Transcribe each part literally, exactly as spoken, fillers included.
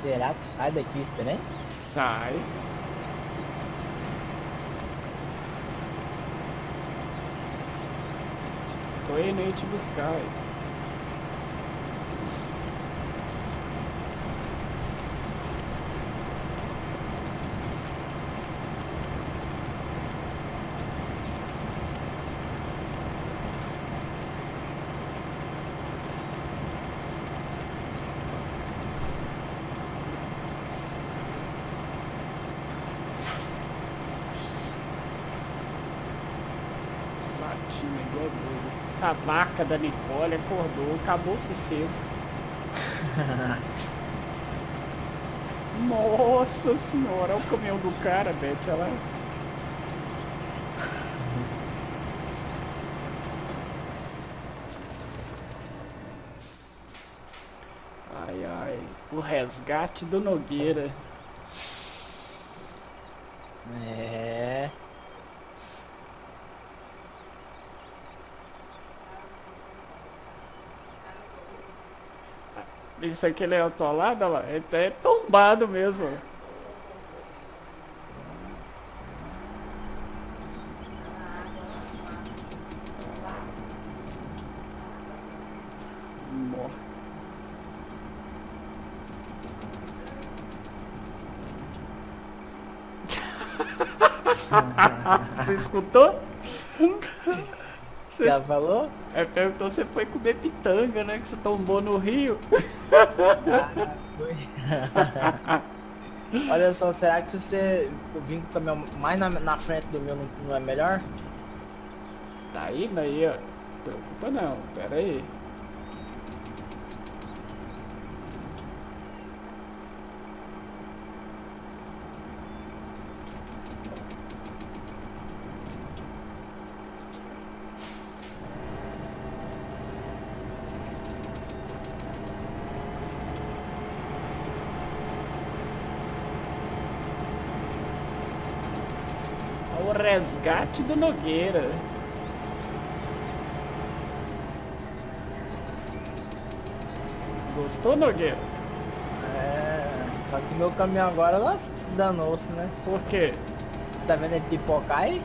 Será que sai daqui esse trem? Sai. Tô indo aí te buscar. Aí. Latina igual doido. Essa vaca da Nicole acordou, acabou o sossego. Nossa senhora, olha o caminhão do cara, Beth, olha lá. Ai, ai, o resgate do Nogueira. É. Isso aqui ele é atolado, olha lá, ele é tombado mesmo. Ó. Você escutou? Você Já escu- falou? É, perguntou se você foi comer pitanga, né? Que você tombou no rio. Ah, foi. Olha só, será que se você vir com o caminhão mais na, na frente do meu não, não é melhor? Tá indo aí, ó. Preocupa não, pera aí. O resgate do Nogueira. Gostou, Nogueira? É, só que meu caminhão agora lá danou-se, né? Por quê? Você tá vendo ele pipocar aí?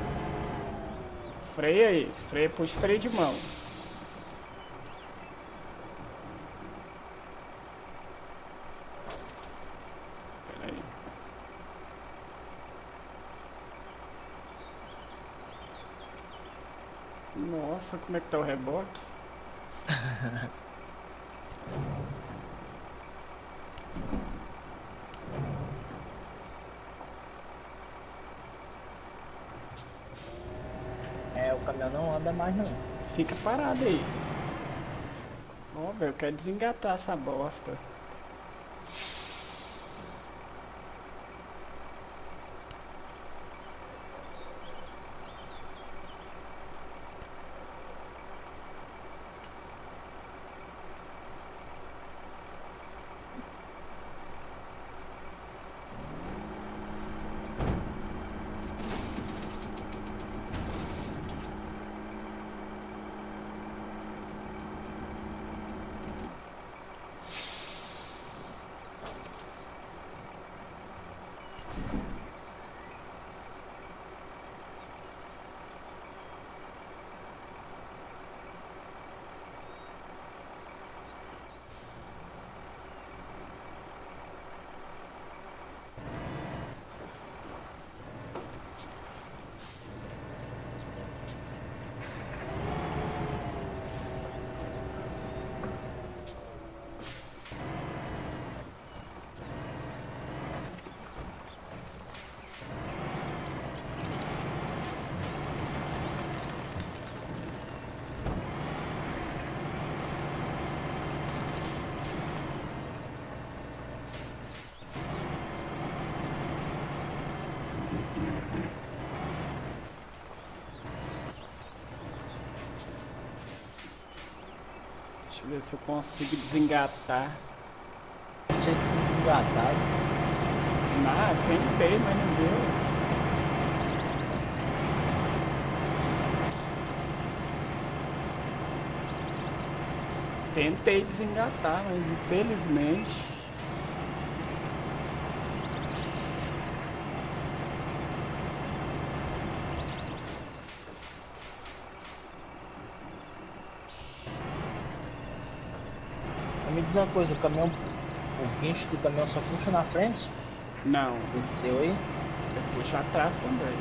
Freia aí, freia, puxa freio de mão. Pera aí. Nossa, como é que tá o reboque? É, o caminhão não anda mais não. Fica parado aí. Ó, velho, eu quero desengatar essa bosta. Deixa eu ver se eu consigo desengatar. Tinha sido desengatado. Ah, tentei, mas não deu. Tentei desengatar, mas infelizmente dizer uma coisa, o caminhão, o guincho do caminhão só puxa na frente? Não, Desceu aí? você puxa atrás também.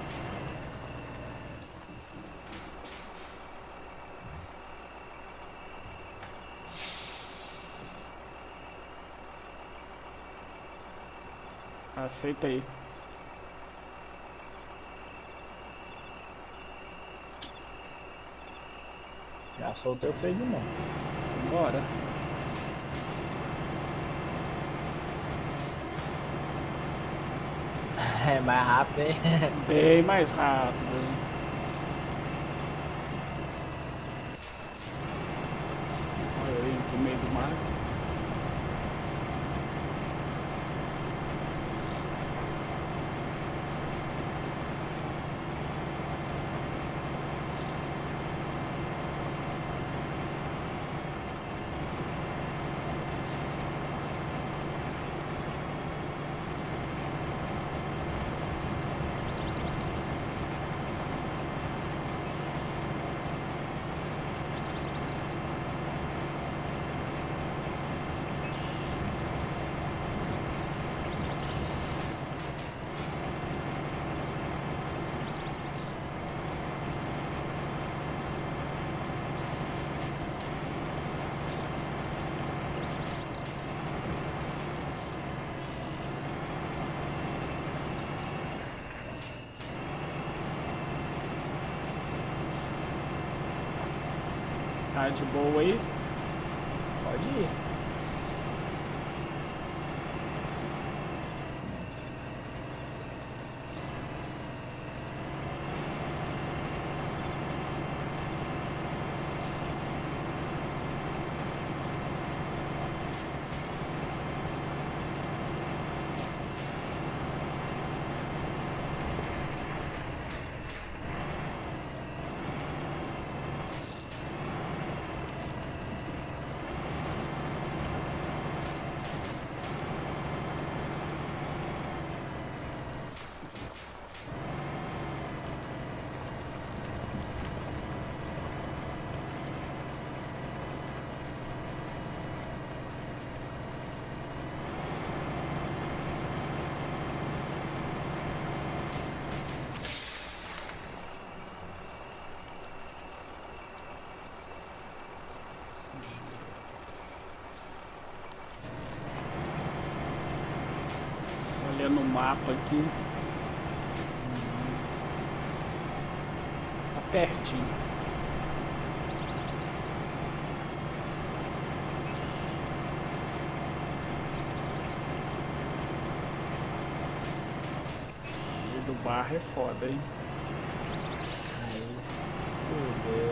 Aceita aí. Já soltei o freio de mão. Bora. É mais rápido, hein? Bem mais rápido. Olha eu indo pro meio do mato. Tá de boa aí? Pode ir. Olhando o mapa aqui. Tá pertinho. Esse do barro é foda, hein? Aí, fudeu.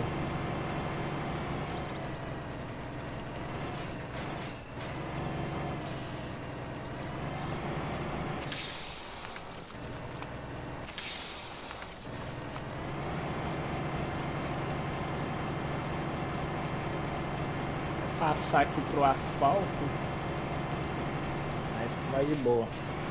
Passar aqui pro asfalto. Aí fica mais de boa.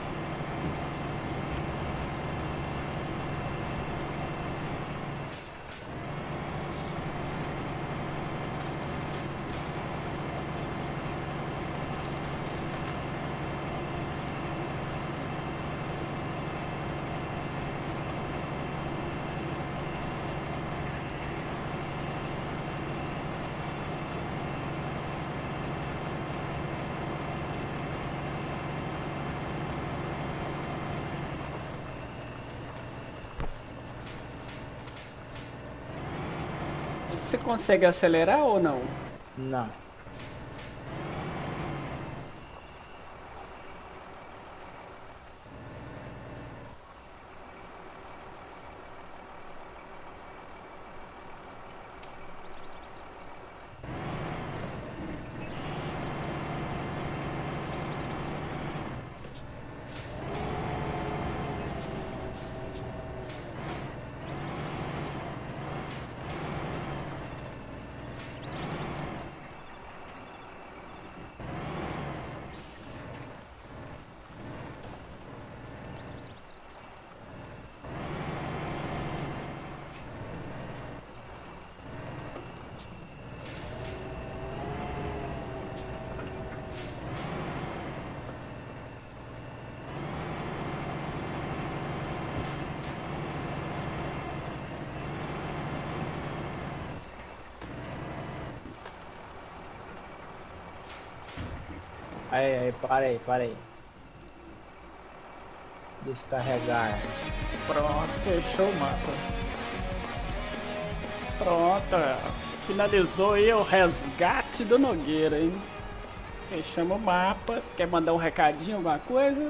Você consegue acelerar ou não? Não. Aí, aí, para aí, para aí. Descarregar. Pronto, fechou o mapa. Pronto, finalizou aí o resgate do Nogueira, hein? Fechamos o mapa. Quer mandar um recadinho, alguma coisa?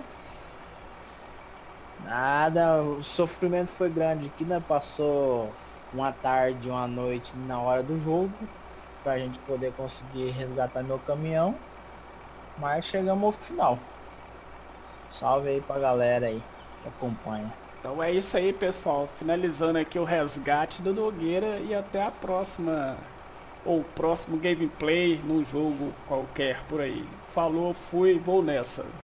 Nada, o sofrimento foi grande aqui, né? Passou uma tarde, uma noite na hora do jogo, pra gente poder conseguir resgatar meu caminhão. Mas chegamos ao final. Salve aí pra galera aí que acompanha. Então é isso aí, pessoal. Finalizando aqui o resgate do Nogueira e até a próxima. Ou próximo gameplay num jogo qualquer por aí. Falou, fui, vou nessa.